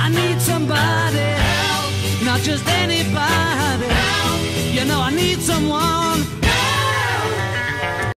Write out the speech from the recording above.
I need somebody help, not just anybody help. You know I need someone